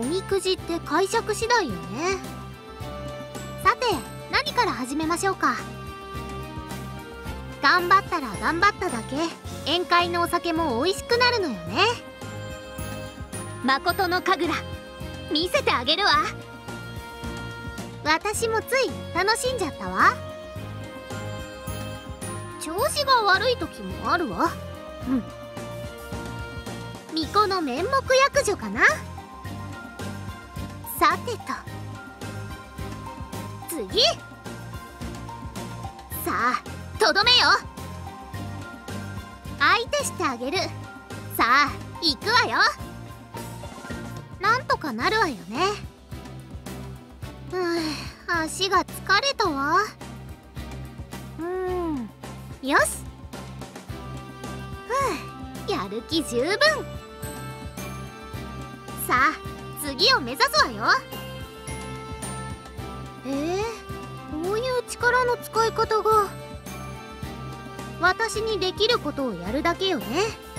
おみくじって解釈次第よね。さて、何から始めましょうか。頑張ったら頑張っただけ宴会のお酒も美味しくなるのよね。誠の神楽見せてあげるわ。私もつい楽しんじゃったわ。調子が悪い時もあるわ。巫女の面目躍如かな。さてと次。さあとどめよ。相手してあげる。さあ行くわよ。なんとかなるわよね。足が疲れたわ。よし。やる気十分。さあ次を目指すわよ。こういう力の使い方が私にできることをやるだけよね。